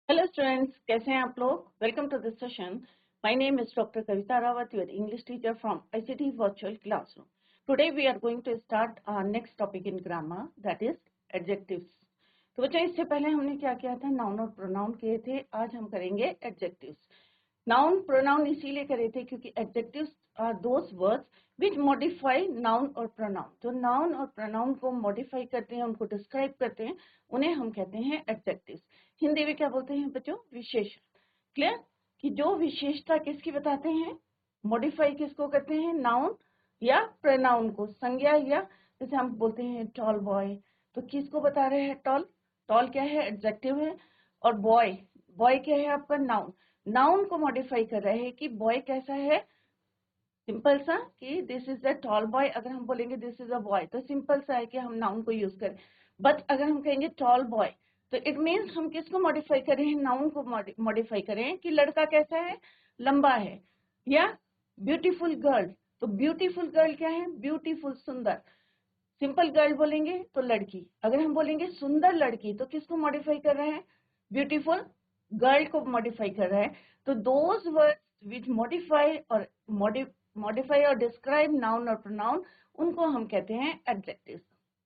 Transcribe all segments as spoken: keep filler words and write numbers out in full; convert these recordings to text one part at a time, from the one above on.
Hello students, कैसे हैं आप लोग? Welcome to this session. My name is Doctor Kavita Rawat, your English teacher from I C T Virtual Classroom. Today we are going to start our next topic in grammar, that is adjectives. तो बच्चों इससे पहले हमने क्या किया था? Noun और pronoun किए थे. आज हम करेंगे एडजेक्टिव्स. नाउन प्रोनाउन इसीलिए करे थे क्योंकि adjectives are those words which modify noun और प्रोनाउन. जो नाउन और प्रोनाउन को मॉडिफाई करते हैं, उनको डिस्क्राइब करते हैं, उन्हें हम कहते हैं एडजेक्टिव्स. हिंदी में क्या बोलते हैं बच्चों? विशेषण. क्लियर? कि जो विशेषता किसकी बताते हैं, मॉडिफाई किसको करते हैं, नाउन या प्रोनाउन को. संज्ञा या जैसे हम बोलते हैं टॉल बॉय, तो किसको बता रहे हैं? टॉल. टॉल क्या है? एडजेक्टिव है. और बॉय, बॉय क्या है आपका? नाउन. नाउन को मॉडिफाई कर रहे हैं कि बॉय कैसा है. सिंपल सा कि this is a tall boy. अगर हम बोलेंगे दिस इज अ बॉय तो सिंपल सा है कि हम नाउन को यूज करें. बट अगर हम कहेंगे टॉल बॉय तो इट मीन्स हम किसको मॉडिफाई करें हैं? नाउन को मॉडिफाई करें कि लड़का कैसा है? लंबा है. या ब्यूटीफुल गर्ल, तो ब्यूटीफुल गर्ल क्या है? ब्यूटीफुल, सुंदर. सिंपल गर्ल बोलेंगे तो लड़की. अगर हम बोलेंगे सुंदर लड़की तो किसको मॉडिफाई कर रहे हैं? ब्यूटीफुल गर्ल को मॉडिफाई कर रहा है. तो दोज वर्ड्स विच मॉडिफाई और मॉडिफाई और डिस्क्राइब नाउन और प्रोनाउन, उनको हम कहते हैं adjectives.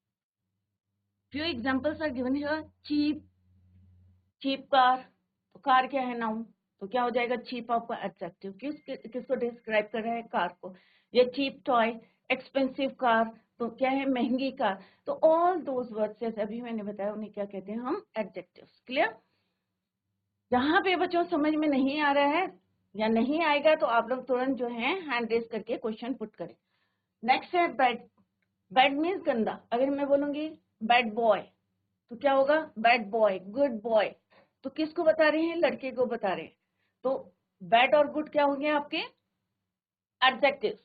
Few examples are given here. Cheap, cheap car, तो कार क्या है? नाउन. तो क्या हो जाएगा? चीप आपका एडजेक्टिव. किस किसको डिस्क्राइब कर रहा है? कार को. या चीप टॉय, एक्सपेंसिव कार, तो क्या है? महंगी कार. तो ऑल दोज वर्ड्स जैसे अभी मैंने बताया उन्हें क्या कहते हैं हम? एडजेक्टिव्स. क्लियर? जहां पे बच्चों समझ में नहीं आ रहा है या नहीं आएगा तो आप लोग तुरंत जो है हैंड रेज करके क्वेश्चन पुट करें. नेक्स्ट है बैड. बैड मीन्स गंदा. अगर मैं बोलूंगी बैड बॉय तो क्या होगा? Bad boy, good boy. तो किसको बता रहे हैं? लड़के को बता रहे हैं. तो बैड और गुड क्या होंगे आपके? Adjectives.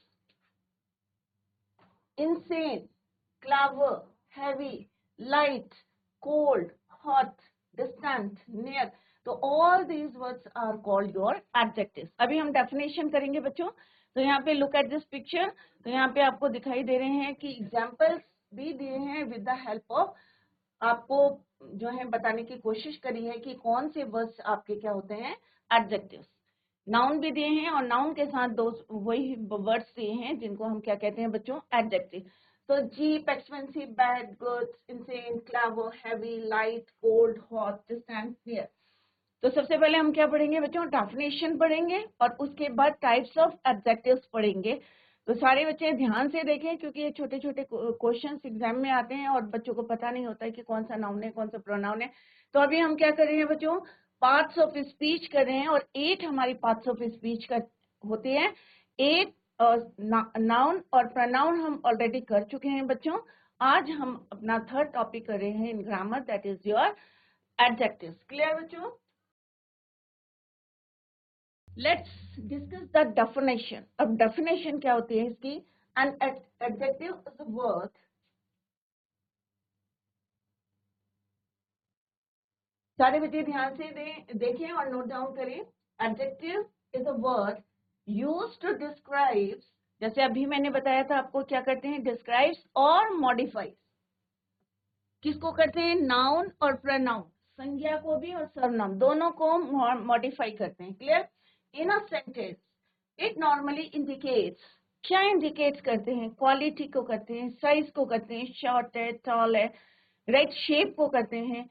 insane, clever, heavy, light, cold, hot, distant, near. तो all these words are called your adjectives. अभी हम definition करेंगे बच्चों. तो यहाँ पे look at this picture. तो यहाँ पे आपको दिखाई दे रहे हैं कि examples भी दिए हैं with the help of, आपको जो है बताने की कोशिश करी है कि कौन से वर्ड्स आपके क्या होते हैं? एडजेक्टिव्स. नाउन भी दिए हैं और नाउन के साथ दो वही वर्ड्स दिए हैं जिनको हम क्या कहते हैं बच्चों? एडजेक्टिव. तो cheap, expensive, bad, good, insane, clever, heavy, light, cold, hot, distant, near. तो सबसे पहले हम क्या पढ़ेंगे बच्चों? डेफिनेशन पढ़ेंगे और उसके बाद टाइप्स ऑफ एडजेक्टिव्स पढ़ेंगे. तो सारे बच्चे ध्यान से देखें क्योंकि ये छोटे छोटे क्वेश्चंस एग्जाम में आते हैं और बच्चों को पता नहीं होता है कि कौन सा नाउन है कौन सा प्रोनाउन है. तो अभी हम क्या कर रहे हैं बच्चों? पार्ट्स ऑफ स्पीच कर रहे हैं और एट हमारी पार्ट्स ऑफ स्पीच का होते हैं. एट नाउन और प्रोनाउन हम ऑलरेडी कर चुके हैं बच्चों. आज हम अपना थर्ड टॉपिक कर रहे हैं in grammar, that is your adjectives. Clear बच्चों? Let's discuss the definition. अब डेफिनेशन क्या होती है इसकी? An adjective is a word. सारे बच्चे ध्यान से दे, देखें और नोट डाउन करें. Adjective is a word used to describe, जैसे अभी मैंने बताया था आपको क्या करते हैं? डिस्क्राइब्स और मॉडिफाइज. किसको करते हैं? नाउन और प्रोनाउन, संज्ञा को भी और सर्वनाम दोनों को मॉडिफाई करते हैं. Clear? In a sentence it normally indicates. क्या इंडिकेट करते हैं? क्वालिटी को करते हैं, साइज को करते हैं, शॉर्ट है, टॉल है, राइट, शेप को करते हैं.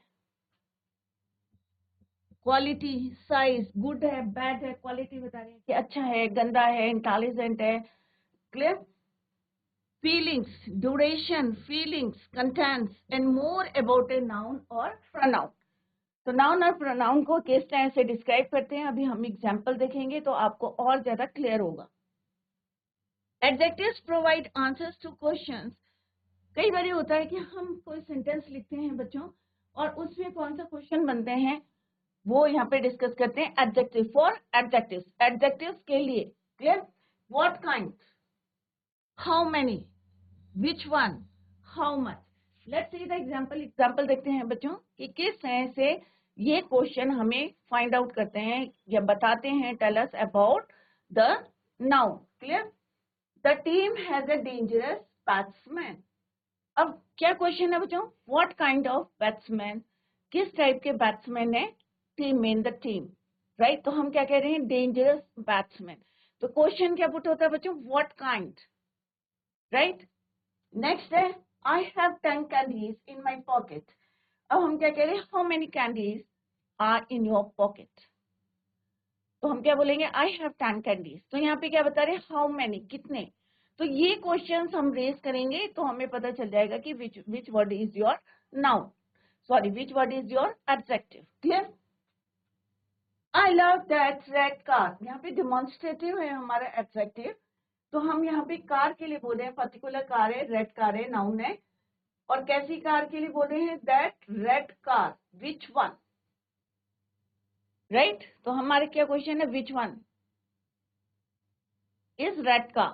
क्वालिटी, साइज, गुड है, बैड है, क्वालिटी बता रहे हैं कि अच्छा है, गंदा है, इंटेलिजेंट है. Clear? Feelings, duration, feelings, contents and more about a noun और प्रोनाउन. तो नाउन और प्रोनाउन को किस तरह से डिस्क्राइब करते हैं अभी हम एग्जांपल देखेंगे तो आपको और ज्यादा क्लियर होगा. Adjectives provide answers to questions. कई बार होता है कि हम कोई सेंटेंस लिखते हैं बच्चों और उसमें कौन सा क्वेश्चन बनते हैं वो यहाँ पे डिस्कस करते हैं. एडजेक्टिव फॉर एडजेक्टिव्स, एडजेक्टिव्स के लिए. Clear? What kind, how many, which one, how much. Let's see the example. Example देखते हैं बच्चों कि किस तरह से ये क्वेश्चन हमें फाइंड आउट करते हैं या बताते हैं. Tell us about the noun. Clear? The team has a dangerous batsman. अब क्या क्वेश्चन है बच्चों? व्हाट काइंड ऑफ बैट्समैन, किस टाइप के बैट्समैन है team in the team, right. तो हम क्या कह रहे हैं, डेंजरस बैट्समैन। तो क्वेश्चन क्या पुट होता है बच्चों, व्हाट काइंड, राइट। नेक्स्ट है I have ten candies in my pocket. अब हम क्या कह रहे हैं, how many candies are in your pocket. तो हम क्या बोलेंगे, आई हैव टेन कैंडीज। तो यहाँ पे क्या बता रहे हैं, हाउ मेनी, कितने। तो ये क्वेश्चंस हम रेज करेंगे तो हमें पता चल जाएगा कि which which word is your noun, sorry which word is your adjective. Clear. I love that red car, यहाँ पे डिमॉन्स्ट्रेटिव है हमारा एडजेक्टिव। तो हम यहाँ पे कार के लिए बोल रहे हैं, पर्टिकुलर कार है, रेड कार है, नाउन है। और कैसी कार के लिए बोल रहे हैं, that red car, which one, right. तो हमारे क्या क्वेश्चन है, which one is red car,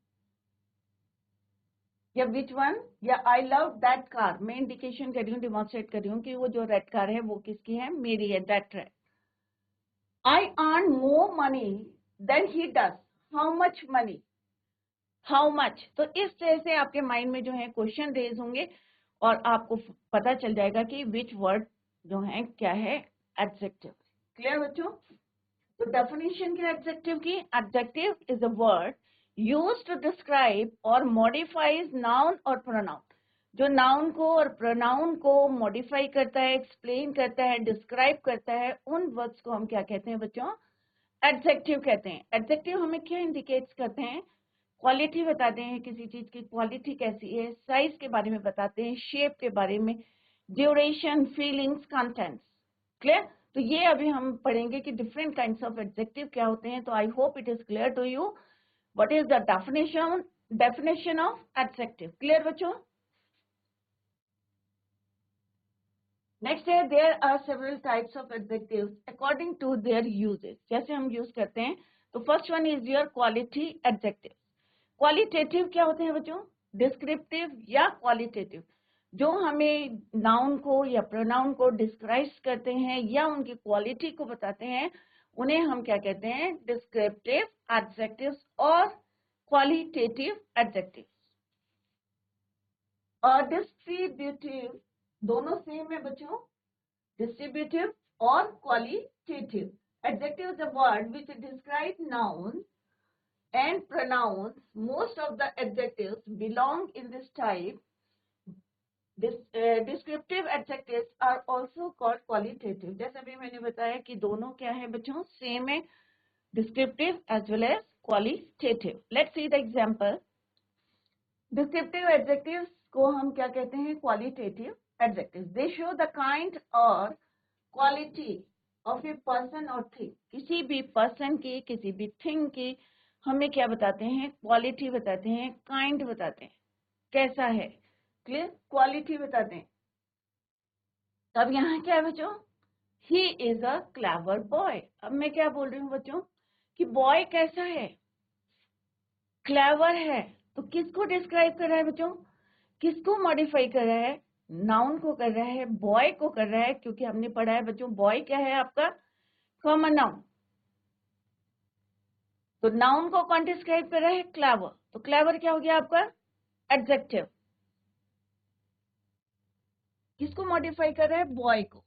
या विच वन, या आई लव दैट कार। मैं इंडिकेशन कर रही हूँ, डिमॉन्स्ट्रेट कर रही हूँ कि वो जो रेड कार है वो किसकी है, मेरी है, that red. I earn more money than he does, how much money, how much. तो इस तरह से आपके माइंड में जो है क्वेश्चन रेज होंगे और आपको पता चल जाएगा कि विच वर्ड जो है क्या है, एडजेक्टिव। क्लियर बच्चों। तो डेफिनेशन क्या एडजेक्टिव की, adjective is a word used to describe और मॉडिफाइज नाउन और प्रोनाउन। जो नाउन को और प्रोनाउन को मॉडिफाई करता है, एक्सप्लेन करता है, डिस्क्राइब करता है, उन वर्ड्स को हम क्या कहते हैं बच्चों, एडजेक्टिव कहते हैं। एडजेक्टिव हमें क्या इंडिकेट्स करते हैं, क्वालिटी बताते हैं, किसी चीज की क्वालिटी कैसी है, साइज के बारे में बताते हैं, शेप के बारे में, ड्यूरेशन, फीलिंग्स, कंटेंट्स। क्लियर। तो ये अभी हम पढ़ेंगे कि डिफरेंट काइंड्स ऑफ एडजेक्टिव क्या होते हैं। तो I hope it is clear to you what is the definition definition of adjective. Clear बच्चों। नेक्स्ट है, there are several types of adjectives according to their uses. जैसे हम यूज करते हैं, तो first one is your quality adjective. Qualitative क्या होते हैं बच्चों, डिस्क्रिप्टिव या क्वालिटेटिव, जो हमें नाउन को या प्रोनाउन को डिस्क्राइब करते हैं या उनकी क्वालिटी को बताते हैं, उन्हें हम क्या कहते हैं, डिस्क्रिप्टिव एडजेक्टिव्स और क्वालिटेटिव एडजेक्टिव्स। और डिस्ट्रीब्यूटिव दोनों सेम है बच्चों, डिस्ट्रीब्यूटिव और qualitative. Adjective is a word which describe noun and pronouns. Most of the adjectives belong in this type. This, uh, descriptive adjectives are also called qualitative. जैसे अभी मैंने बताया कि दोनों क्या है बच्चों, सेम है, descriptive as well as qualitative. Let's see the example. Descriptive adjectives को हम क्या कहते हैं, qualitative adjectives. They show the kind or quality of a person or thing. किसी भी person की, किसी भी thing की हमें क्या बताते हैं, क्वालिटी बताते हैं, काइंड बताते हैं, कैसा है। क्लियर। क्वालिटी बताते हैं। तब यहाँ क्या है बच्चों, he is a clever boy. अब मैं क्या बोल रही हूँ बच्चों, कि बॉय कैसा है, क्लेवर है। तो किसको डिस्क्राइब कर रहा है बच्चों, किसको मॉडिफाई कर रहा है, नाउन को कर रहा है, बॉय को कर रहा है। क्योंकि हमने पढ़ा है बच्चों, बॉय क्या है आपका, कॉमन नाउन। तो नाउन को कौन डिस्क्राइब कर रहा है, क्लेवर। तो क्लेवर क्या हो गया आपका, एडजेक्टिव। किसको मॉडिफाई कर रहा है, बॉय को।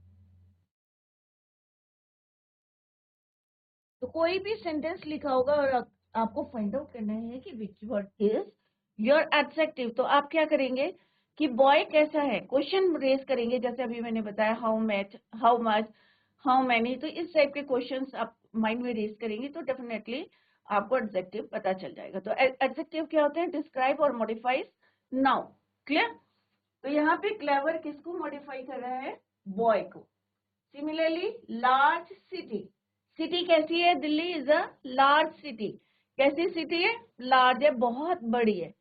तो कोई भी सेंटेंस लिखा होगा और आपको फाइंड आउट करना है कि which word is your adjective. तो आप क्या करेंगे कि बॉय कैसा है, क्वेश्चन रेज करेंगे। जैसे अभी मैंने बताया, how much, how much, how many. तो इस टाइप के क्वेश्चंस आप माइंड में रेज करेंगे तो डेफिनेटली आपको एडजेक्टिव पता चल जाएगा। तो एडजेक्टिव क्या होते हैं, डिस्क्राइब और मॉडिफाइज नाउन। क्लियर। तो यहाँ पे क्लेवर किसको मॉडिफाई कर रहा है, बॉय को। सिमिलरली लार्ज सिटी, सिटी कैसी है, Delhi is a large city. कैसी सिटी है, लार्ज है, बहुत बड़ी है।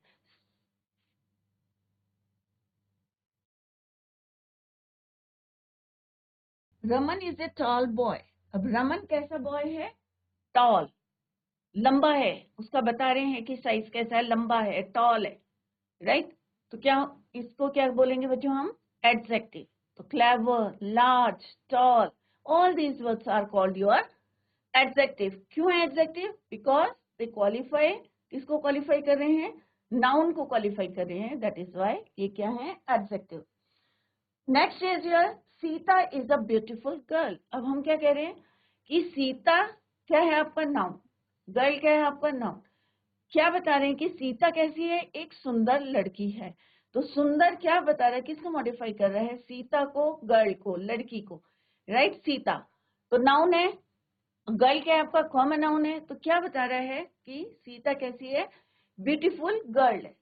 Raman is a tall boy. अब रमन कैसा बॉय है, टॉल, लंबा है। उसका बता रहे हैं कि साइज कैसा है, लंबा है, टॉल है, राइट। तो क्या इसको क्या बोलेंगे बच्चों हम, एडजेक्टिव। तो clever, large, tall, all these words are called your adjective. क्यों है एडजेक्टिव, बिकॉज दे क्वालिफाई, किसको क्वालिफाई कर रहे हैं, नाउन को क्वालिफाई कर रहे हैं, दैट इज व्हाई ये क्या है, adjective. Next is your Sita is a beautiful girl. अब हम क्या कह रहे हैं कि सीता क्या है आपका नाउन, गर्ल क्या है आपका नाउन। क्या बता रहे हैं कि सीता कैसी है, एक सुंदर लड़की है। तो सुंदर क्या बता रहा है, किसको मॉडिफाई कर रहा है, सीता को, गर्ल को, लड़की को, राइट। सीता तो नाउन है, गर्ल क्या है आपका कॉमन नाउन है। तो क्या बता रहा है कि सीता कैसी है, ब्यूटीफुल गर्ल है।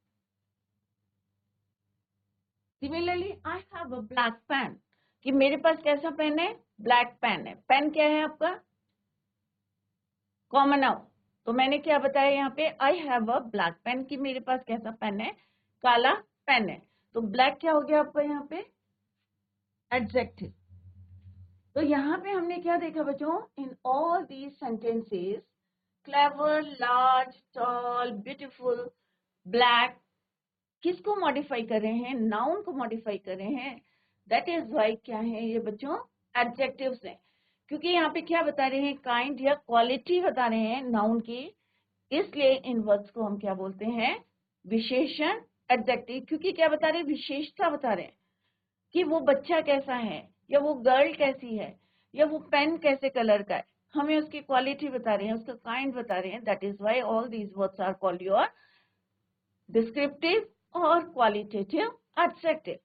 Similarly I have a black pen, कि मेरे पास कैसा पेन है, ब्लैक पेन है। पेन क्या है आपका कॉमन नाउन। तो मैंने क्या बताया यहाँ पे, I have a black pen, कि मेरे पास कैसा पेन है, काला पेन है। तो ब्लैक क्या हो गया आपका यहाँ पे एडजेक्टिव। तो यहाँ पे हमने क्या देखा बच्चों, in all these sentences clever, large, tall, beautiful, black किसको मॉडिफाई कर रहे हैं, नाउन को मॉडिफाई कर रहे हैं। दैट इज वाई क्या है ये बच्चों, एडजेक्टिव्स हैं। क्योंकि यहाँ पे क्या बता रहे हैं, काइंड या क्वालिटी बता रहे हैं नाउन की, इसलिए इन वर्ड्स को हम क्या बोलते हैं, विशेषण, एडजेक्टिव। क्योंकि क्या बता रहे हैं, विशेषता बता रहे हैं कि वो बच्चा कैसा है, या वो गर्ल कैसी है, या वो पेन कैसे कलर का है। हमें उसकी क्वालिटी बता रहे हैं, उसका काइंड बता रहे हैं। That is why all these words are called your descriptive और क्वालिटेटिव एडजेक्टिव।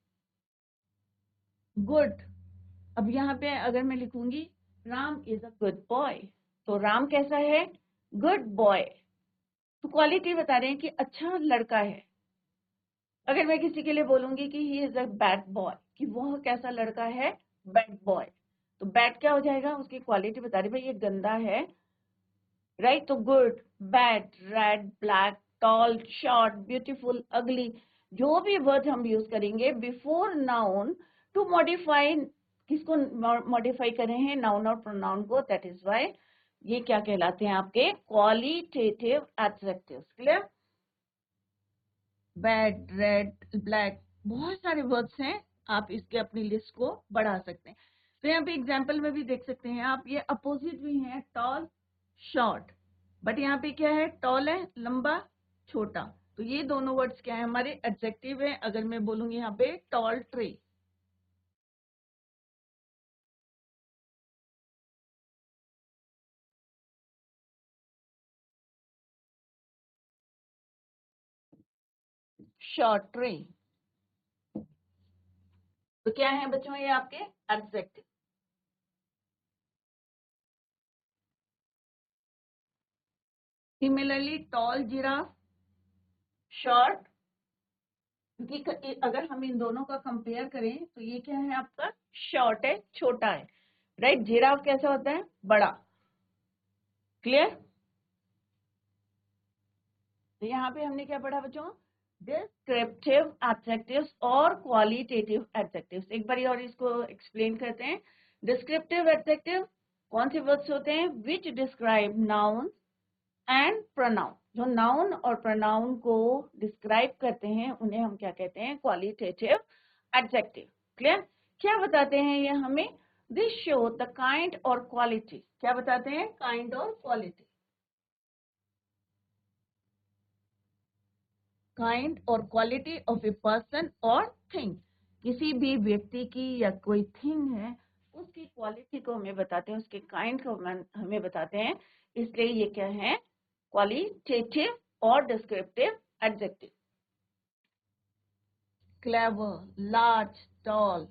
गुड, अब यहाँ पे अगर मैं लिखूंगी Ram is a good boy, तो राम कैसा है, गुड बॉय। तो क्वालिटी बता रहे हैं कि अच्छा लड़का है। अगर मैं किसी के लिए बोलूंगी कि he is a bad boy, कि वो कैसा लड़का है, बैड बॉय, तो बैड क्या हो जाएगा, उसकी क्वालिटी बता रही भाई ये गंदा है, राइट। तो good, bad, red, black, tall, short, beautiful, ugly, जो भी वर्ड हम यूज करेंगे बिफोर नाउन टू मॉडिफाई, किसको मॉडिफाई कर रहे हैं, नाउन और प्रोनाउन को। दैट इज वाई ये क्या कहलाते हैं आपके qualitative adjectives. Clear. Bad, red, black, बहुत सारे वर्ड्स हैं, आप इसके अपनी लिस्ट को बढ़ा सकते हैं। तो यहाँ पे एग्जाम्पल में भी देख सकते हैं आप, ये अपोजिट भी हैं, टॉल, शॉर्ट, बट यहाँ पे क्या है, टॉल है लंबा, छोटा। तो ये दोनों वर्ड्स क्या है, हमारे एडजेक्टिव है। अगर मैं बोलूंगी यहाँ पे टॉल ट्री, शॉर्ट ट्री, तो क्या है बच्चों ये आपके adjective. Similarly tall giraffe, short, क्योंकि अगर हम इन दोनों का कंपेयर करें तो ये क्या है आपका शॉर्ट है, छोटा है, राइट। जिराफ कैसा होता है, बड़ा। क्लियर। तो यहाँ पे हमने क्या पढ़ा बच्चों, डिस्क्रिप्टिव एडजेक्टिव्स और क्वालिटेटिव एडजेक्टिव्स। एक बार और इसको एक्सप्लेन करते हैं। डिस्क्रिप्टिव एडजेक्टिव कौन से वर्ड्स होते हैं, which describe noun and pronoun. जो नाउन और प्रोनाउन को डिस्क्राइब करते हैं उन्हें हम क्या कहते हैं, क्वालिटेटिव एडजेक्टिव। क्लियर। क्या बताते हैं ये हमें, दिस शो द काइंड और क्वालिटी, क्या बताते हैं, काइंड और क्वालिटी। काइंड और क्वालिटी ऑफ ए पर्सन और थिंग, किसी भी व्यक्ति की या कोई थिंग है उसकी क्वालिटी को हमें बताते हैं, उसके काइंड को हमें बताते हैं। इसलिए ये क्या है, क्वालिटेटिव और descriptive adjective. Clever, large, tall,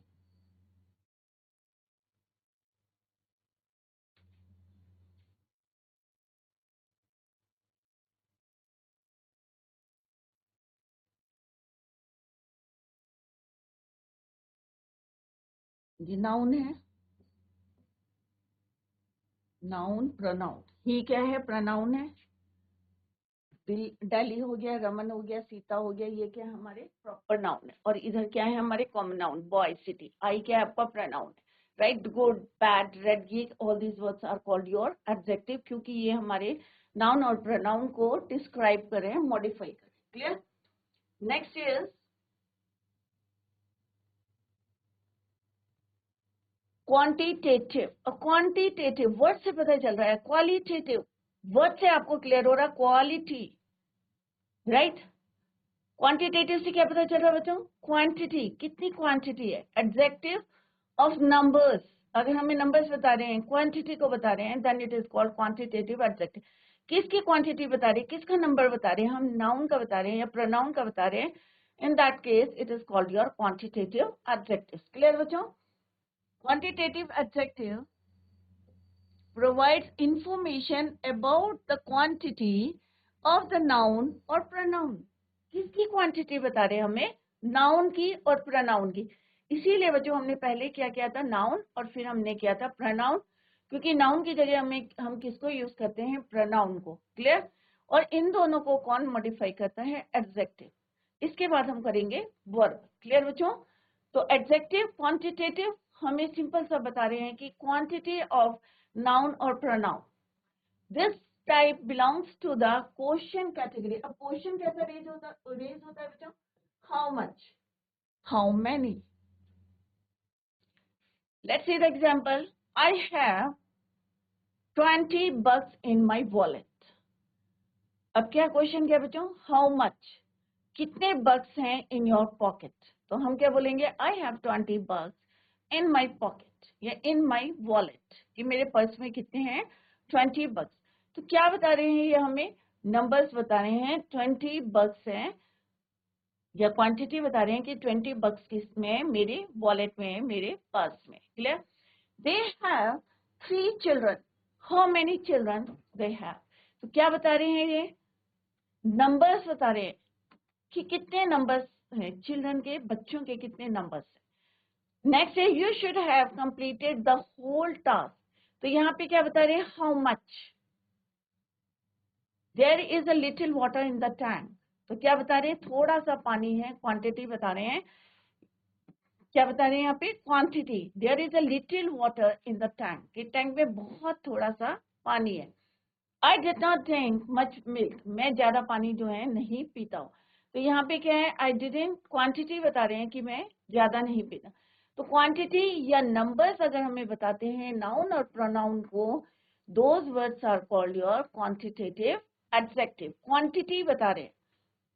ये नाउन है, नाउन, प्रोनाउन। ही क्या है, प्रोनाउन है। दिल्ली हो गया, रमन हो गया, सीता हो गया, ये क्या है हमारे प्रॉपर नाउन है। और इधर क्या है हमारे common noun, boy, city. I क्या है आपका प्रोनाउन है, राइट। गुड, बैड, रेड, ये all these words are called your adjective, क्योंकि ये हमारे नाउन और प्रोनाउन को डिस्क्राइब करें, मॉडिफाई करें। क्लियर। Next is quantitative. और क्वांटिटेटिव वर्ड से पता चल रहा है, क्वालिटेटिव वर्ड से आपको क्लियर हो रहा है, क्वालिटी, राइट। क्वांटिटेटिव से क्या पता चल रहा है बच्चों? क्वांटिटी, कितनी क्वांटिटी है। एडजेक्टिव ऑफ नंबर्स, अगर हमें नंबर्स बता रहे हैं, क्वांटिटी को बता रहे हैं, then it is called quantitative adjective. किसकी क्वांटिटी बता रहे हैं, किसका नंबर बता रहे हैं, हम नाउन का बता रहे हैं या प्रोनाउन का बता रहे हैं, in that case it is called your quantitative adjective. Clear बच्चों? Quantitative adjective provides information about the quantity of the noun or pronoun। किसकी क्वांटिटी बता रहे हैं हमें? नाउन की और प्रोनाउन की। इसीलिए बच्चों हमने पहले क्या किया था? नाउन, और फिर हमने किया था प्रोनाउन, क्योंकि नाउन की जगह हमें हम किसको यूज करते हैं? प्रोनाउन को। क्लियर? और इन दोनों को कौन मॉडिफाई करता है? एडजेक्टिव। इसके बाद हम करेंगे वर्ब। क्लियर बच्चों? तो एडजेक्टिव, क्वांटिटेटिव, हमें सिंपल सा बता रहे हैं कि quantity of noun or pronoun. This type belongs to the question category. अब क्वेश्चन कैसा रेज होता रेज होता है बच्चों? How much? How many? Let's see the example. I have twenty bucks in my wallet. अब क्या क्वेश्चन क्या बच्चों? How much? कितने bucks हैं in your pocket? तो हम क्या बोलेंगे? I have twenty bucks in my pocket या in my wallet, कि मेरे पर्स में कितने हैं? Twenty bucks। तो क्या बता रहे हैं ये हमें? नंबर्स बता रहे हैं, ट्वेंटी bucks हैं, या क्वांटिटी बता रहे हैं कि ट्वेंटी bucks किस में है? मेरे वॉलेट में है, मेरे पर्स में। Clear? They have three children. How many children they have? तो क्या बता रहे हैं ये? नंबर्स बता रहे हैं कि कितने नंबर्स हैं, चिल्ड्रन के, बच्चों के कितने नंबर्स हैं। नेक्स्ट है you should have completed the whole task. तो यहाँ पे क्या बता रहे हैं? How much. There is a little water in the tank. तो क्या बता रहे हैं? थोड़ा सा पानी है, क्वांटिटी बता रहे हैं। क्या बता रहे हैं यहाँ पे? Quantity. There is a little water in the tank, कि टैंक में बहुत थोड़ा सा पानी है। I did not drink much milk. मैं ज्यादा पानी जो है नहीं पीता हूँ। तो यहाँ पे क्या है? आई डिडंट, क्वांटिटी बता रहे हैं कि मैं ज्यादा नहीं पीता। तो क्वांटिटी या नंबर्स अगर हमें बताते हैं नाउन और प्रोनाउन को, those words are called your quantitative adjective. Quantity बता रहे हैं।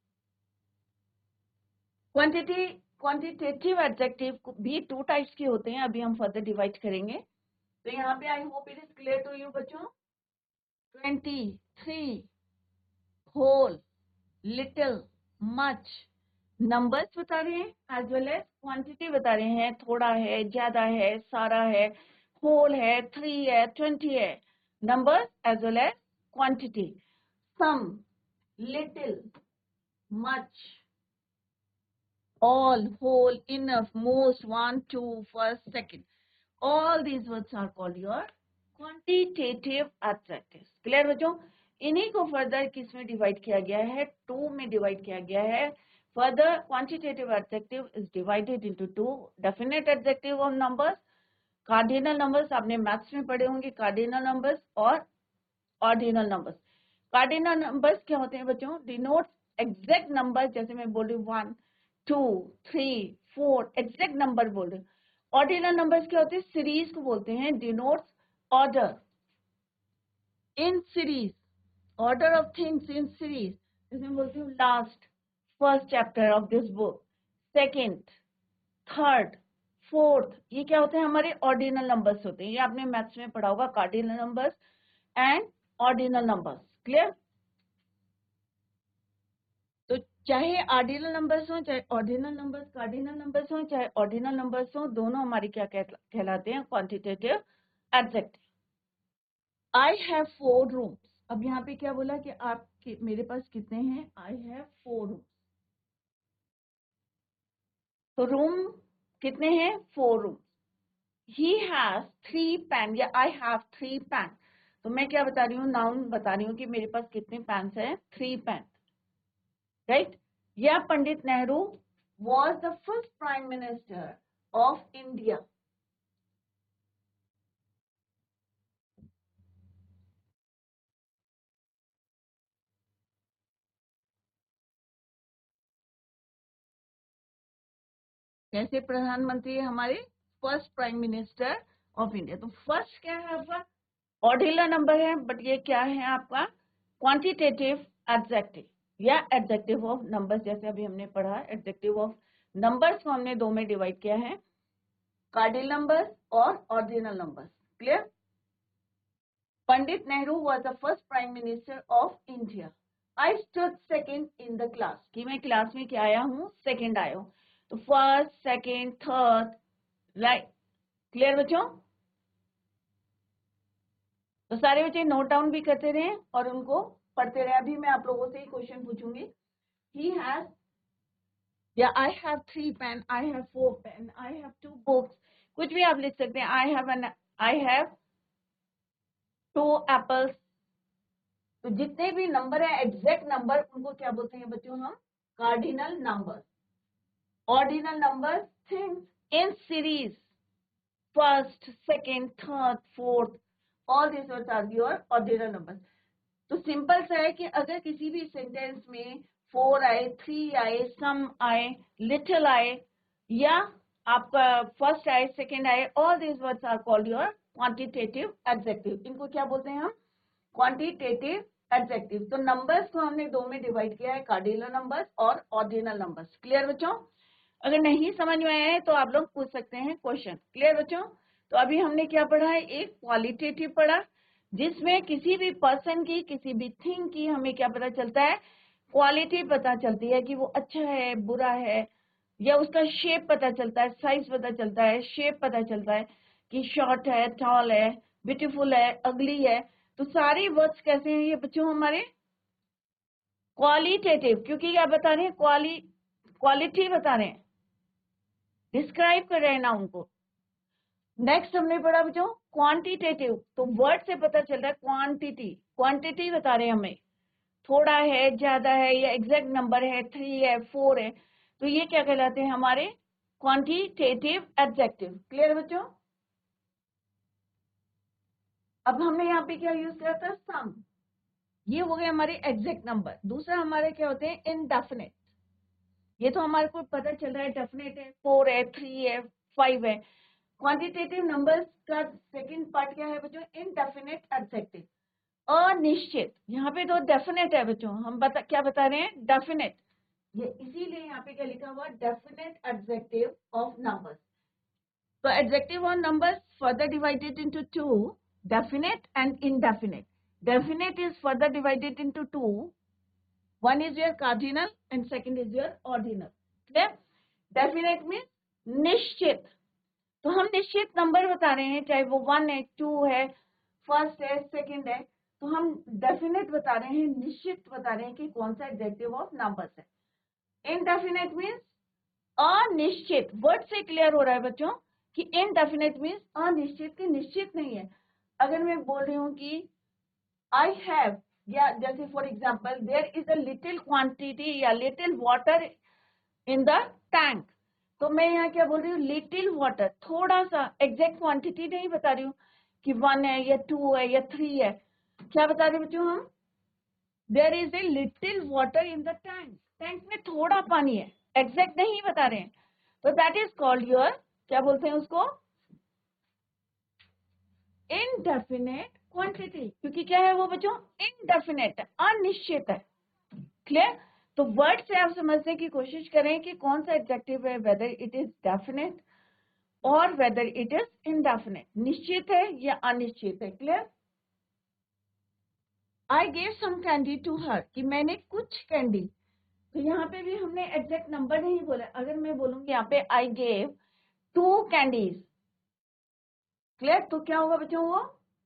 क्वांटिटी क्वांटिटेटिव एडजेक्टिव भी टू टाइप्स के होते हैं, अभी हम फर्दर डिवाइड करेंगे। तो यहाँ पे I hope it is clear to you बच्चों। Twenty, three, whole, little, much, numbers बता रहे हैं एज वेल एज क्वांटिटी बता रहे हैं। थोड़ा है, ज्यादा है, सारा है, होल है, थ्री है, ट्वेंटी है। Numbers as well as quantity. Some, little, much, all, whole, enough, most, one, two, first, second. All these words are called your quantitative adjectives. Clear बच्चों? इन्हीं को फर्दर किस में डिवाइड किया गया है? टू में डिवाइड किया गया है। Further quantitative adjective is divided into two. Definite adjective of numbers, cardinal numbers, आपने मैथ्स में पढ़े होंगे, कार्डिनल नंबर्स और ऑर्डिनल नंबर्स। कार्डिनल नंबर्स क्या होते हैं बच्चों? डिनोट्स एग्जैक्ट नंबर, जैसे मैं बोल रही हूँ one, two, three, four, exact number बोल रहे हैं। ऑर्डिनल नंबर्स क्या होते हैं? सीरीज को बोलते हैं, denotes order in series, order of things in series. जैसे बोलते हूँ last, first chapter of this book, second, third, fourth, ये क्या होते हैं? हमारे ऑर्डिनल नंबर्स होते हैं। ये आपने मैथ्स में पढ़ा होगा, cardinal numbers and ordinal numbers. Clear? तो चाहे ऑर्डिनल नंबर्स हो, चाहे ऑर्डिनल नंबर्स, कार्डिनल नंबर्स हो, चाहे ऑर्डिनल नंबर्स हो, दोनों हमारी क्या कहलाते हैं? Quantitative adjective. I have four rooms. अब यहाँ पे क्या बोला कि आप मेरे पास कितने हैं? I have four rooms. तो रूम कितने हैं? Four rooms. He has three pen, या आई हैव थ्री पेन। तो मैं क्या बता रही हूँ? नाउन बता रही हूँ कि मेरे पास कितने पेन्स हैं? Three pen. राइट? या Pandit Nehru was the first prime minister of India. कैसे प्रधानमंत्री है हमारे? First prime minister of India. तो फर्स्ट क्या है आपका? ऑर्डिनल नंबर है, बट ये क्या है आपका? Quantitative adjective. या एडजेक्टिव ऑफ नंबर्स, जैसे अभी हमने पढ़ा एडजेक्टिव ऑफ नंबर्स को हमने दो में डिवाइड किया है, कार्डिनल नंबर्स और ordinal numbers. Clear? Pandit Nehru was the first prime minister of India. I stood second in the class. कि मैं क्लास में क्या आया हूँ? सेकंड आया हूँ। तो first, second, third, right. Clear बच्चों? तो सारे बच्चे नोट डाउन भी करते रहे और उनको पढ़ते रहे। अभी मैं आप लोगों से ही क्वेश्चन पूछूंगी। He has, या I have three pen, I have four pen, I have two books. कुछ भी आप लिख सकते हैं। I have an, I have two apples. तो जितने भी नंबर है एग्जैक्ट नंबर, उनको क्या बोलते हैं बच्चों? हम cardinal number. Ordinal number things in series, first, second, third, fourth, all this words are your ordinal number. तो सिंपल सा है कि अगर किसी भी सेंटेंस में फोर आए, थ्री आए, सम आए, लिटिल आए, या आपका फर्स्ट आए, सेकंड आए, all this words are called your quantitative adjective. इनको क्या बोलते हैं हम? Quantitative adjective. तो नंबर्स को हमने दो में डिवाइड किया है, कार्डिनल नंबर्स और ऑर्डिनल नंबर्स। क्लियर बच्चों? अगर नहीं समझ में आया है तो आप लोग पूछ सकते हैं क्वेश्चन। क्लियर बच्चों? तो अभी हमने क्या पढ़ा है? एक क्वालिटेटिव पढ़ा, जिसमें किसी भी पर्सन की, किसी भी थिंग की हमें क्या पता चलता है? क्वालिटी पता चलती है कि वो अच्छा है, बुरा है, या उसका शेप पता चलता है, साइज पता चलता है, शेप पता चलता है कि शॉर्ट है, टॉल है, ब्यूटीफुल है, अगली है। तो सारे वर्ड्स कैसे हैं ये बच्चों? हमारे क्वालिटेटिव, क्योंकि क्या बता रहे हैं? क्वाली क्वालिटी बता रहे हैं, डिस्क्राइब कर रहे हैं ना उनको। नेक्स्ट हमने पढ़ा बच्चों क्वांटिटेटिव। तो वर्ड से पता चल रहा है क्वांटिटी, क्वांटिटी बता रहे हैं हमें, थोड़ा है, ज्यादा है, या एग्जैक्ट नंबर है, थ्री है, फोर है। तो ये क्या कहलाते हैं? हमारे क्वांटिटेटिव एडजेक्टिव। क्लियर बच्चों? अब हमने यहाँ पे क्या यूज किया था? सम। ये हो गए हमारे एग्जैक्ट नंबर। दूसरा हमारे क्या होते हैं? इनडेफिनेट। ये तो हमारे को पता चल रहा है डेफिनेट है, फोर है, थ्री है, फाइव है। क्वांटिटेटिव नंबर्स का सेकंड पार्ट क्या है बच्चों? इनडेफिनेट एडजेक्टिव, अनिश्चित। यहाँ पे तो डेफिनेट है बच्चों, हम बता क्या बता रहे हैं? डेफिनेट। ये इसीलिए यहाँ पे क्या लिखा हुआ? Definite adjective of numbers. तो adjective of numbers further divided into two, definite and indefinite. Definite is further divided into two. One is your cardinal and second is your ordinal. Clear? Definite means निश्चित। तो हम निश्चित number बता रहे हैं, चाहे वो वन है, टू है, फर्स्ट है, सेकंड है। तो हम डेफिनेट बता रहे हैं, निश्चित बता रहे हैं कि कौन सा एडजेक्टिव ऑफ नंबर्स है। इनडेफिनेट मीन्स अनिश्चित। वर्ड से क्लियर हो रहा है बच्चों कि इनडेफिनेट मीन्स अनिश्चित, की निश्चित नहीं है। अगर मैं बोल रही हूँ कि I have, या जैसे for example there is a little quantity या little water in the tank, तो मैं यहाँ क्या बोल रही हूँ? लिटिल वाटर, थोड़ा सा। एग्जैक्ट क्वांटिटी नहीं बता रही हूँ कि वन है या टू है या थ्री है। क्या बता रहे बच्चों हम? There is a little water in the tank, tank में थोड़ा पानी है, एग्जैक्ट नहीं बता रहे हैं। तो दैट इज कॉल्ड योर, क्या बोलते हैं उसको? Indefinite quantity. क्योंकि क्या है वो बच्चों? इनडेफिनेट है, अनिश्चित है। क्लियर? तो वर्ड से आप समझने की कोशिश करें कि कौन सा एडजेक्टिव है, वेदर इट इज डेफिनेट और वेदर इट इज इनडेफिनेट, निश्चित है या अनिश्चित है। Clear? I gave some candy to her, कि मैंने कुछ कैंडी। तो यहाँ पे भी हमने एग्जैक्ट नंबर नहीं बोला। अगर मैं बोलूंगी यहाँ पे I gave two candies, clear? तो क्या होगा बच्चों? वो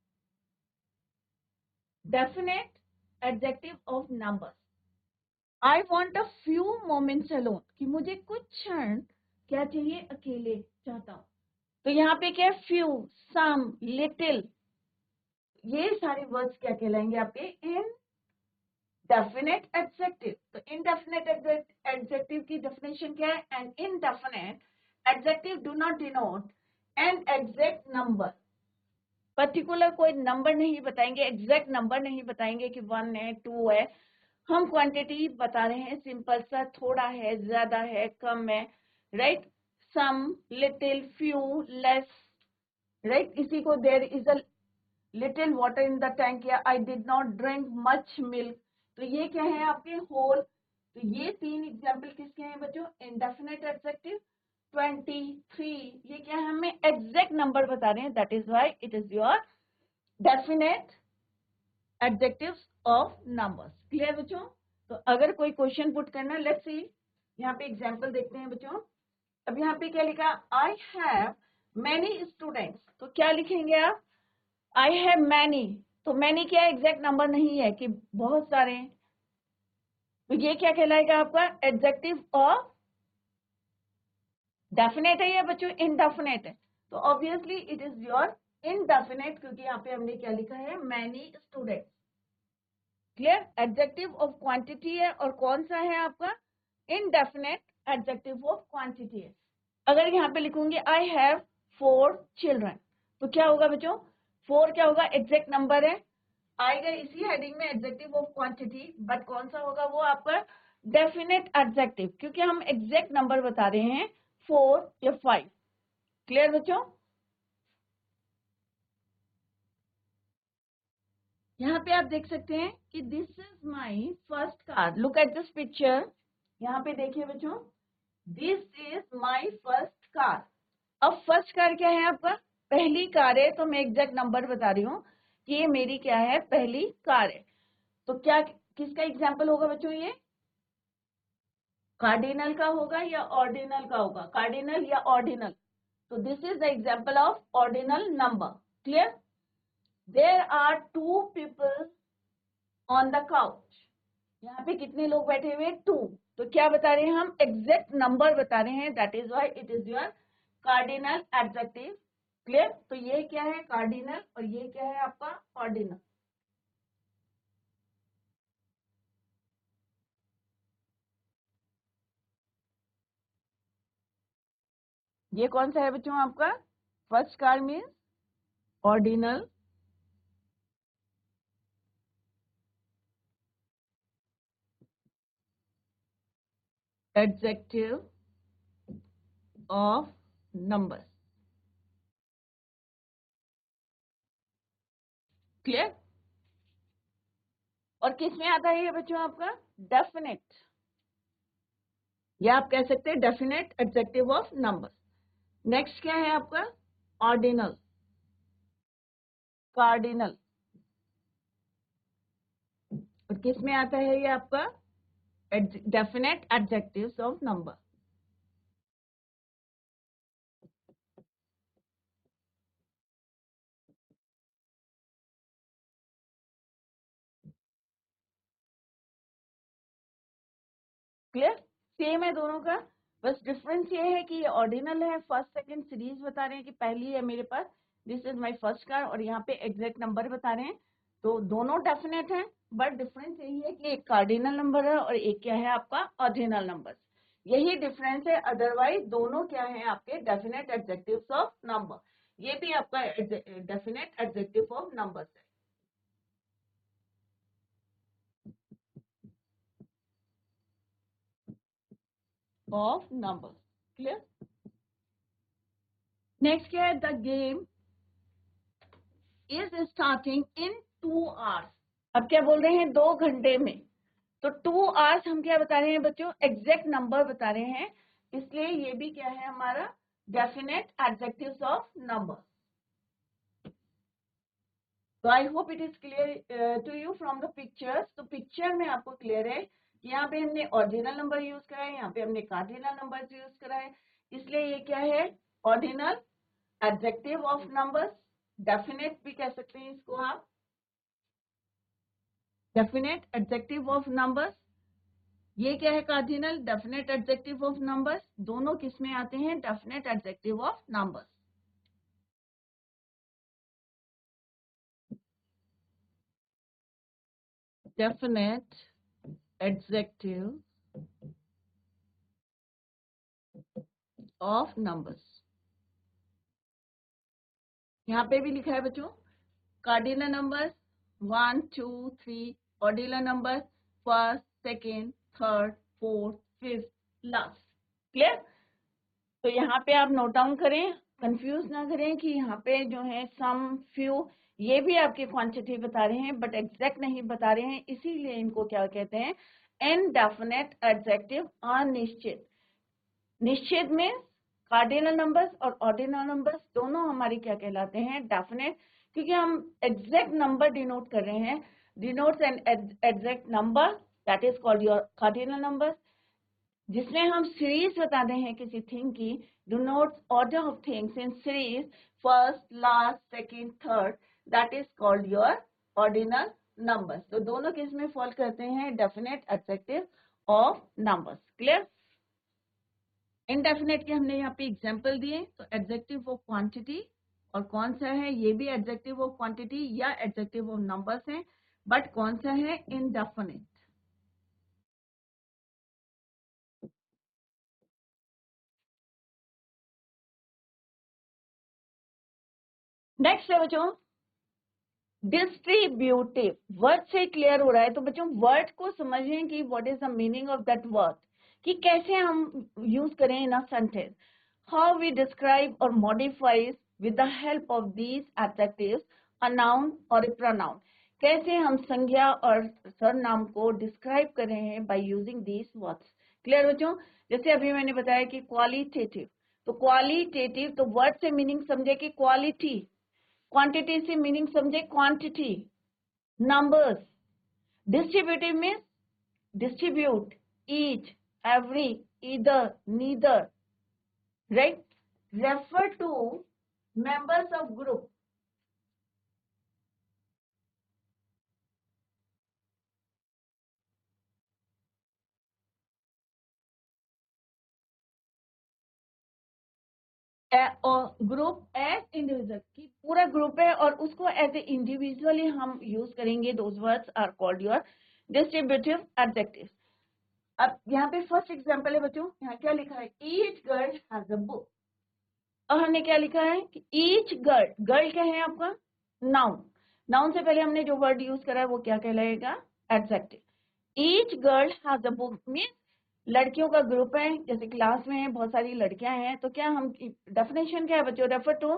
definite adjective of number. I want a few moments alone, कि मुझे कुछ क्षण क्या चाहिए? अकेले चाहता हूँ। तो यहाँ पे क्या? फ्यू, सम, लिटिल, ये सारे वर्ड्स क्या कहलाएंगे आपके? Indefinite adjective. तो इनडेफिनेट एडजेक्टिव की डेफिनेशन क्या है? An indefinite adjective do not denote an exact number. Particular कोई नंबर नहीं बताएंगे, एग्जैक्ट नंबर नहीं बताएंगे कि वन है, टू है। हम क्वांटिटी बता रहे हैं, सिंपल सा, थोड़ा है, ज्यादा है, कम है, right? Some, little, few, less, right? इसी को there is a little water in the tank, या I did not drink much milk. तो ये क्या है आपके होल। तो ये तीन एग्जाम्पल किसके हैं बच्चों, इंडेफिनेट एडजेक्टिव। ट्वेंटी थ्री ये क्या है, हमें एग्जैक्ट नंबर बता रहे हैं, that is why it is your definite adjectives of numbers. Clear बच्चों। तो अगर कोई क्वेश्चन पुट करना, लेट्स सी, यहाँ पे एग्जाम्पल देखते हैं बच्चों। अब यहाँ पे क्या लिखा, आई हैव मैनी स्टूडेंट्स, तो क्या लिखेंगे आप, आई हैव मैनी, तो मैनी क्या एग्जैक्ट नंबर नहीं है कि बहुत सारे हैं, तो ये क्या कहलाएगा आपका एडजेक्टिव ऑफ डेफिनेट है या बच्चों इनडेफिनेट है, तो obviously it is your indefinite, क्योंकि यहाँ पे हमने क्या लिखा है, many students. Clear. Adjective of quantity है और कौन सा है आपका इनडेफिनेट एडजेक्टिव ऑफ क्वांटिटी है। अगर यहाँ पे लिखूंगी आई हैव फोर चिल्ड्रन, तो क्या होगा बच्चों, फोर क्या होगा एग्जैक्ट नंबर है, आएगा इसी हेडिंग में एडजेक्टिव ऑफ क्वांटिटी, बट कौन सा होगा वो आपका डेफिनेट एडजेक्टिव, क्योंकि हम एग्जैक्ट नंबर बता रहे हैं फोर या फाइव। क्लियर बच्चों। यहाँ पे आप देख सकते हैं कि this is my first car, look at this picture. यहाँ पे देखिए बच्चों, this is my first car. अब फर्स्ट कार क्या है आपका, पहली कार है, तो मैं एग्जैक्ट नंबर बता रही हूँ कि ये मेरी क्या है, पहली कार है। तो क्या किसका एग्जाम्पल होगा बच्चों, ये कार्डिनल का होगा या ऑर्डिनल का होगा, कार्डिनल या ऑर्डिनल, तो this is the example of ordinal number. Clear. There are two people on the couch, यहाँ पे कितने लोग बैठे हुए, टू, तो क्या बता रहे हैं हम, एग्जैक्ट नंबर बता रहे हैं, that is why it is your cardinal adjective. Clear. तो ये क्या है कार्डिनल और ये क्या है आपका ऑर्डिनल। ये कौन सा है बच्चों आपका, first car means ordinal, adjective of numbers. Clear. और किस में आता है ये बच्चों आपका डेफिनेट, या आप कह सकते हैं definite adjective of numbers. Next क्या है आपका ऑर्डिनल, कार्डिनल, और किस में आता है ये आपका definite adjectives of number. Clear. Same है दोनों का, बस डिफरेंस ये है कि ये ऑर्डिनल है, फर्स्ट सेकंड सीरीज बता रहे हैं कि पहली है मेरे पास, this is my first car, और यहाँ पे एग्जैक्ट नंबर बता रहे हैं, तो दोनों डेफिनेट हैं, बट डिफरेंस यही है कि एक कार्डिनल नंबर है और एक क्या है आपका ऑर्डिनल नंबर, यही डिफरेंस है, अदरवाइज दोनों क्या है आपके डेफिनेट एडजेक्टिव्स ऑफ नंबर। ये भी आपका डेफिनेट एडजेक्टिव ऑफ नंबर्स है। Of numbers. क्लियर। नेक्स्ट क्या है, the game is starting in two hours. अब क्या बोल रहे हैं, दो घंटे में, तो टू आवर्स हम क्या बता रहे हैं बच्चों, एग्जैक्ट नंबर बता रहे हैं, इसलिए ये भी क्या है हमारा डेफिनेट एडजेक्टिव्स ऑफ नंबर। तो I hope it is clear to you from the pictures. तो पिक्चर में आपको क्लियर है कि यहाँ पे हमने ऑर्डिनल नंबर यूज करा है, यहाँ पे हमने कार्डिनल नंबर यूज करा है, इसलिए ये क्या है ordinal adjective of numbers, definite भी कह सकते हैं इसको आप, डेफिनेट एडजेक्टिव ऑफ नंबर्स। ये क्या है cardinal, definite adjective of numbers, दोनों किस में आते हैं, definite adjective of numbers. Definite adjective of numbers, यहाँ पे भी लिखा है बच्चों, cardinal numbers one two three, ordinal numbers first second third fourth fifth last. Clear. तो यहाँ पे आप नोट डाउन करें, कंफ्यूज ना करें कि यहाँ पे जो है सम फ्यू, ये भी आपकी क्वांटिटी बता रहे हैं बट एग्जैक्ट नहीं बता रहे हैं, इसीलिए इनको क्या कहते हैं, इनडेफिनेट एडजेक्टिव, अनिश्चित। निश्चित में कार्डिनल नंबर्स और ऑर्डिनल नंबर्स दोनों हमारी क्या कहलाते हैं, डेफिनेट, क्योंकि हम एग्जैक्ट नंबर डिनोट कर रहे हैं, denotes an exact number, that is called your cardinal numbers. जिसमें हम सीरीज बताते हैं किसी थिंग की, denotes order of things in series, first, last, second, third, that is called your ordinal numbers. तो दोनों किस में फॉल करते हैं, definite adjective of numbers. Clear? Indefinite के हमने यहाँ पे एग्जाम्पल दिए, तो एडजेक्टिव ऑफ क्वांटिटी, और कौन सा है, ये भी एडजेक्टिव ऑफ क्वांटिटी या एडजेक्टिव ऑफ नंबर्स है, बट कौन सा है, इनडेफिनेट। नेक्स्ट है बच्चों डिस्ट्रीब्यूटिव। वर्ड से क्लियर हो रहा है, तो बच्चों वर्ड को समझें कि what is the meaning of that word, कि कैसे हम यूज करें in a sentence, how we describe और modifies with the help of these adjectives a noun और ए प्रोनाउन। कैसे हम संज्ञा और सर्वनाम को डिस्क्राइब कर रहे हैं by using these words. Clear बच्चों? जैसे अभी मैंने बताया कि क्वालिटेटिव, तो क्वालिटेटिव तो वर्ड से मीनिंग समझे कि क्वालिटी, क्वांटिटी से मीनिंग समझे quantity, numbers. Distributive means distribute, each, every, either, neither, right. Refer to members of group, और ग्रुप एज इंडिविजुअल, की पूरा ग्रुप है और उसको एज ए इंडिविजुअली हम यूज करेंगे, those words are called your distributive adjective. अब यहाँ पे फर्स्ट एग्जांपल है बच्चों, यहाँ क्या लिखा है, each girl has a book. और हमने क्या लिखा है कि ईच गर्ल, गर्ल क्या है आपका, नाउन। नाउन से पहले हमने जो वर्ड यूज करा है वो क्या कहलाएगा, adjective. Each girl has a book means लड़कियों का ग्रुप है, जैसे क्लास में है बहुत सारी लड़कियां हैं, तो क्या हम डेफिनेशन क्या है बच्चों, refer to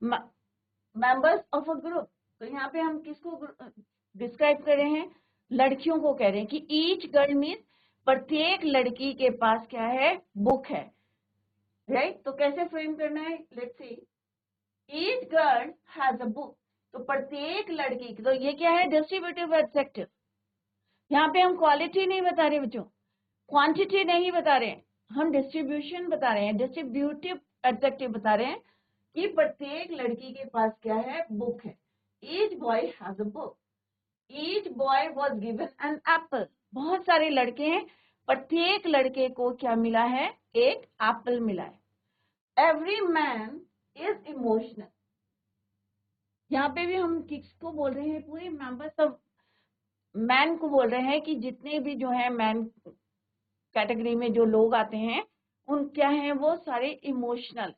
members of a group. तो यहाँ पे हम किसको डिस्क्राइब कर रहे हैं, लड़कियों को कह रहे हैं कि ईच गर्ल मीन्स प्रत्येक लड़की के पास क्या है, बुक है, राइट right? तो कैसे फ्रेम करना है, let's see, each girl has a book, तो प्रत्येक लड़की, तो ये क्या है, डिस्ट्रीब्यूटिव एडजेक्टिव। यहाँ पे हम क्वालिटी नहीं बता रहे बच्चों, क्वांटिटी नहीं बता रहे हैं, हम डिस्ट्रीब्यूशन बता रहे हैं, डिस्ट्रीब्यूटिव एडजेक्टिव बता रहे हैं कि प्रत्येक लड़की के पास क्या है, बुक है। Each boy has a book, each boy was given an apple, बहुत सारे लड़के हैं, प्रत्येक लड़के को क्या मिला है, एक एप्पल मिला है। एवरी मैन इज इमोशनल, यहाँ पे भी हम किसको बोल रहे हैं, पूरे मेंबर्स ऑफ मैन को बोल रहे हैं कि जितने भी जो है मैन कैटेगरी में जो लोग आते हैं उन क्या है, वो सारे emotional.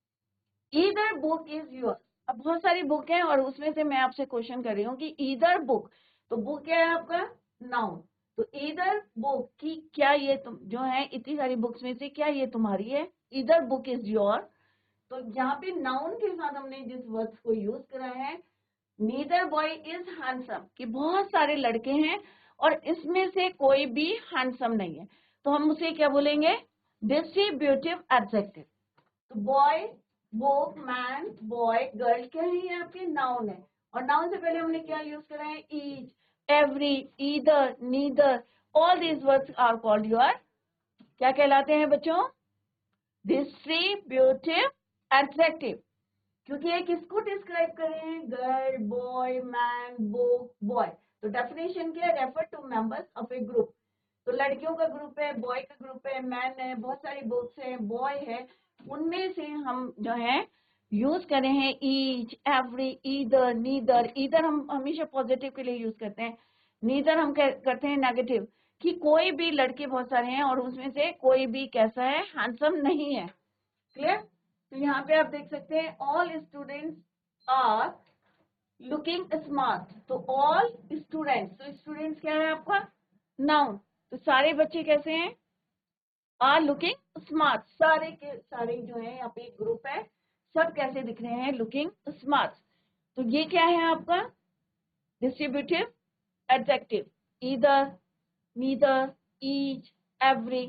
Either book is your, अब बहुत सारी बुक है और उसमें से मैं आपसे क्वेश्चन कर रही हूँ कि ईदर बुक, तो बुक क्या है आपका, नाउन, तो ईदर बुक की क्या ये तुम जो है इतनी सारी बुक्स में से क्या ये तुम्हारी है, ईदर बुक इज योर। तो यहाँ पे नाउन के साथ हमने जिस वर्ड्स को यूज करा है, नीदर बॉय इज हैंडसम, कि बहुत सारे लड़के हैं और इसमें से कोई भी हैंडसम नहीं है, तो हम उसे क्या बोलेंगे, डिस्ट्रीब्यूटिव एडजेक्टिव। तो boy, book, man, boy, girl क्या है, ये आपके नाउन है, और नाउन से पहले हमने क्या यूज करा है, each, every, either, neither, all these words are called your, क्या कहलाते हैं बच्चों, डिस्ट्रीब्यूटिव एडजेक्टिव। क्योंकि ये किसको डिस्क्राइब कर रहे हैं, girl, boy, man, book, boy. तो डेफिनेशन क्या है, refer to members of a group, तो लड़कियों का ग्रुप है, बॉय का ग्रुप है, मैन है, बहुत सारी बुक्स है, बॉय है, उनमें से हम जो है यूज कर रहे हैं each, every, either, neither. Either हम हमेशा पॉजिटिव के लिए यूज करते हैं, नीदर हम करते हैं नेगेटिव, कि कोई भी लड़के बहुत सारे हैं और उसमें से कोई भी कैसा है, हैंडसम नहीं है। क्लियर? तो यहाँ पे आप देख सकते हैं all students are looking smart, तो ऑल स्टूडेंट्स, तो स्टूडेंट्स क्या है आपका, नाउन, तो सारे बच्चे कैसे हैं, आर लुकिंग स्मार्ट, सारे के सारे जो है यहाँ पे एक ग्रुप है, सब कैसे दिख रहे हैं, लुकिंग स्मार्ट। तो ये क्या है आपका distributive adjective, either, neither, each, every.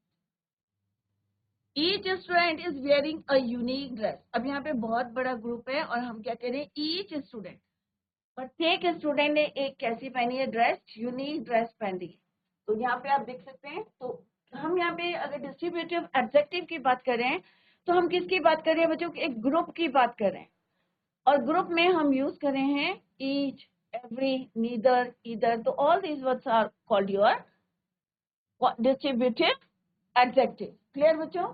Each student is wearing a unique dress. अब यहाँ पे बहुत बड़ा ग्रुप है और हम क्या कह रहे हैं, ईच स्टूडेंट, प्रत्येक स्टूडेंट ने एक कैसी पहनी है, ड्रेस, यूनिक ड्रेस पहनी है। तो यहाँ पे आप देख सकते हैं। तो हम यहाँ पे अगर डिस्ट्रीब्यूटिव एडजेक्टिव की बात कर रहे हैं तो हम किसकी बात कर रहे हैं बच्चों, एक ग्रुप की बात कर रहे हैं। और ग्रुप में हम यूज कर रहे हैं ईच, एवरी, नीदर, ईदर। तो all these words are called your distributive adjective. Clear बच्चों?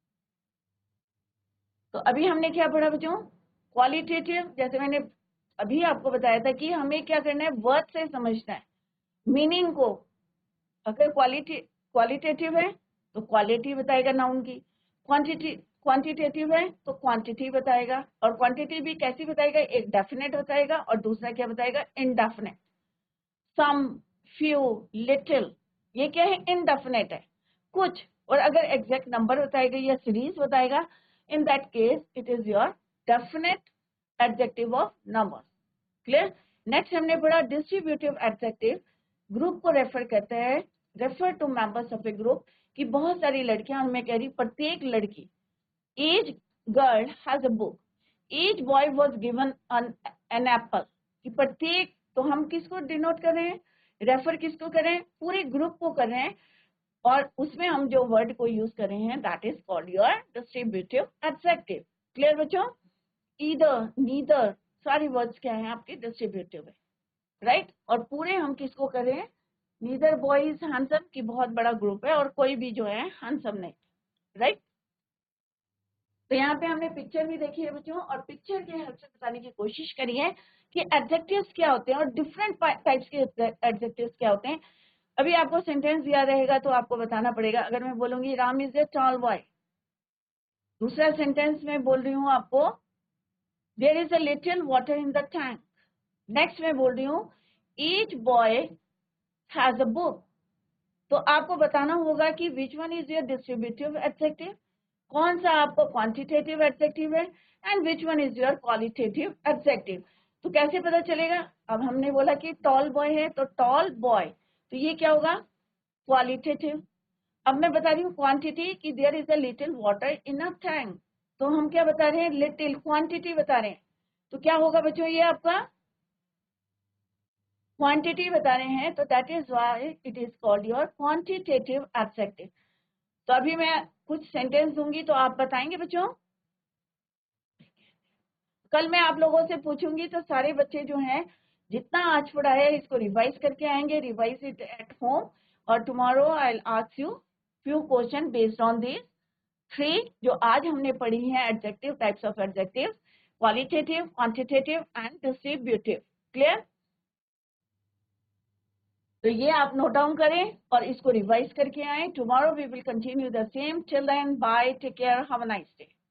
तो अभी हमने क्या पढ़ा बच्चों, क्वालिटेटिव। जैसे मैंने अभी आपको बताया था कि हमें क्या करना है, वर्ड से समझना है मीनिंग को। अगर क्वालिटी क्वालिटेटिव है तो क्वालिटी बताएगा नाउन की, क्वांटिटी क्वांटिटेटिव है तो क्वांटिटी बताएगा, और क्वांटिटी भी कैसी बताएगा, एक डेफिनेट बताएगा और दूसरा क्या बताएगा, इनडेफिनेट। सम, फ्यू, लिटिल, ये क्या है, इनडेफिनेट है, कुछ। और अगर एग्जैक्ट नंबर बताएगा या सीरीज बताएगा, in that case it is your definite adjective of number. Clear? Next हमने पढ़ा distributive adjective, ग्रुप को रेफर करते हैं, refer to members of a group, कि बहुत सारी लड़कियां, उनमें कह रही प्रत्येक लड़की, each girl has a book, each boy was given an, an apple, कि प्रत्येक, तो हम किसको डिनोट कर रहे हैं, रेफर किसको कर रहे हैं, पूरे ग्रुप को कर रहे हैं, और उसमें हम जो वर्ड को यूज कर रहे हैं that is called your distributive adjective. Clear बच्चों? ईदर, नीदर, सारी वर्ड्स क्या है आपके, डिस्ट्रीब्यूटिव है, राइट right? और पूरे हम किसको कर रहे हैं, नीदर बॉय इज हैंडसम, की बहुत बड़ा ग्रुप है और कोई भी जो है हैंडसम नहीं, राइट right? तो यहाँ पे हमने पिक्चर भी देखी है बच्चों, और पिक्चर के हेल्प से बताने की कोशिश करी है कि एडजेक्टिव्स क्या होते हैं और डिफरेंट टाइप्स के एडजेक्टिव्स क्या होते हैं। अभी आपको सेंटेंस दिया रहेगा तो आपको बताना पड़ेगा। अगर मैं बोलूंगी Ram is a tall boy, दूसरा सेंटेंस में बोल रही हूँ आपको there is a little water in the tank, next में बोल रही हूँ each boy has a book, तो आपको बताना होगा कि which one is your distributive adjective, कौन सा आपको क्वांटिटेटिव एडजेक्टिव है, and which one is your qualitative adjective. तो कैसे पता चलेगा, अब हमने बोला कि टॉल बॉय है तो टॉल बॉय, तो ये क्या होगा, क्वालिटेटिव। अब मैं बता रही हूँ क्वांटिटी, कि there is a little water in a tank, तो हम क्या बता रहे हैं, लिटिल, क्वांटिटी बता रहे हैं। तो क्या होगा बच्चों, ये आपका क्वांटिटी बता रहे हैं, तो that is why it is called your quantitative adjective. तो अभी मैं कुछ सेंटेंस दूंगी तो आप बताएंगे बच्चों। कल मैं आप लोगों से पूछूंगी तो सारे बच्चे जो हैं जितना आज पढ़ा है इसको रिवाइज करके आएंगे, रिवाइज इट एट होम, और tomorrow I will ask you few question based on this three जो आज हमने पढ़ी है adjective, types of adjective, qualitative, quantitative and distributive. Clear? तो ये आप नोट डाउन करें और इसको रिवाइज करके आए। Tomorrow we will continue the same, till then bye, take care, have a nice day.